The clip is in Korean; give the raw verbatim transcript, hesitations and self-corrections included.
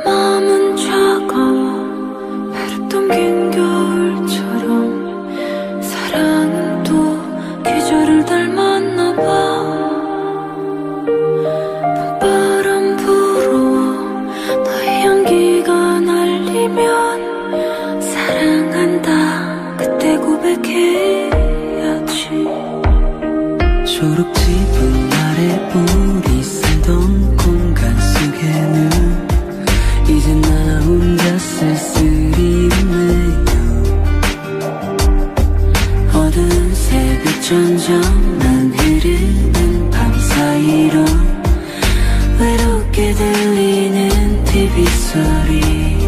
마음은 차가워 배를 넘긴 겨울처럼 사랑은 또 계절을 닮았나 봐. 봄바람 불어와 너의 향기가 날리면 사랑한다 그때 고백해야지. 초록집은 아래 우리 살던 공간 속에는 이제 나 혼자 쓸쓸히 웃네요. 어두운 새벽 점점만 흐르는 밤 사이로 외롭게 들리는 티비 소리.